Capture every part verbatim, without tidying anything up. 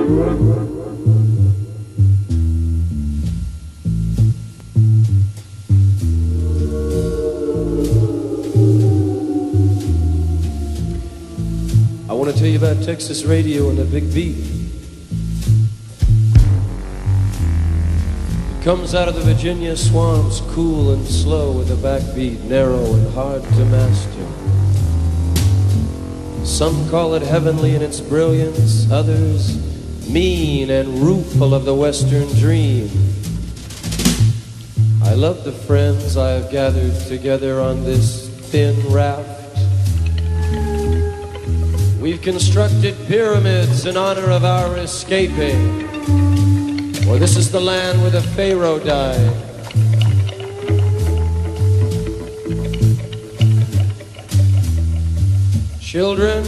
I want to tell you about Texas radio and the big beat. It comes out of the Virginia swamps, cool and slow, with a backbeat narrow and hard to master. Some call it heavenly in its brilliance, others mean and rueful of the Western dream. I love the friends I have gathered together on this thin raft. We've constructed pyramids in honor of our escaping, for this is the land where the Pharaoh died. Children,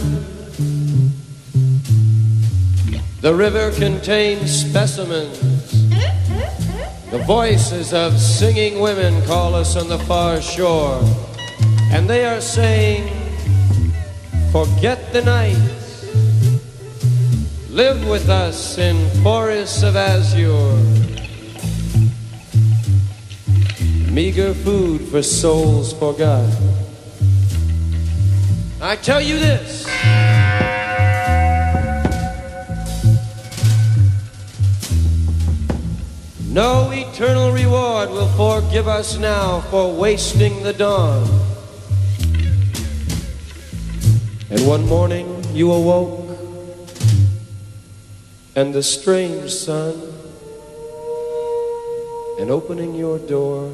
the river contains specimens. The voices of singing women call us on the far shore, and they are saying, forget the night, live with us in forests of azure. Meager food for souls forgot. I tell you this, no eternal reward will forgive us now for wasting the dawn. And one morning you awoke, and the strange sun, and opening your door,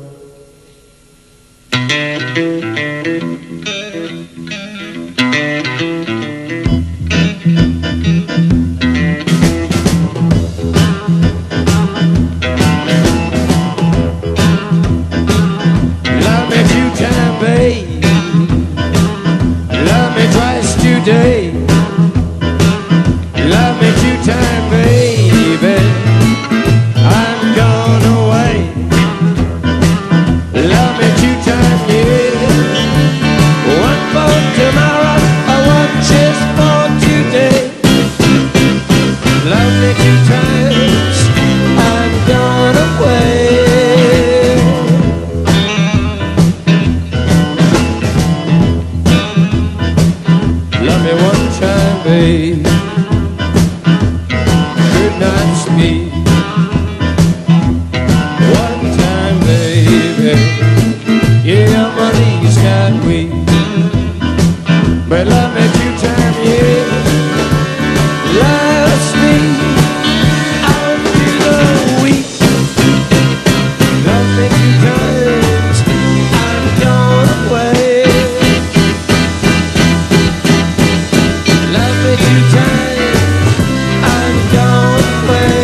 love me two times, babe, love me twice today, love me two times, baby, I'm gone away. Love me two times, yeah, one for tomorrow, one just for today. Love me two times, I'm gone away. Love me one time, babe, could not speak. One time, baby, yeah, money's got weak. But love me two times, yeah, last me out to the week. Love me two times, I'm gone away. Love me two times, I'm gone away.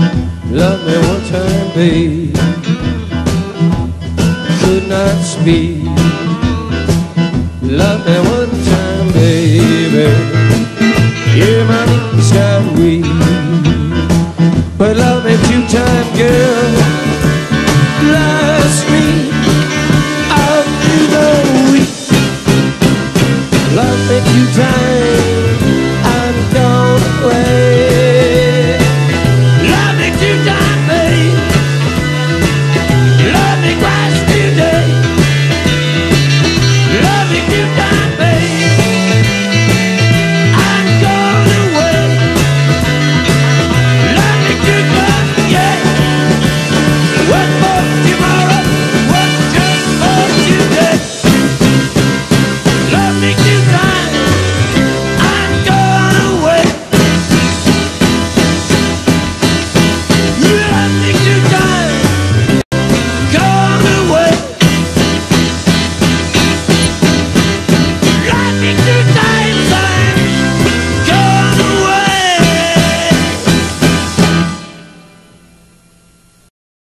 Love me one time, babe, could not speak.